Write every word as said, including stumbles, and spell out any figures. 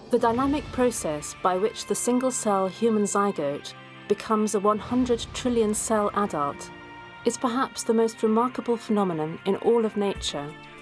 The dynamic process by which the single-cell human zygote becomes a one hundred trillion cell adult is perhaps the most remarkable phenomenon in all of nature.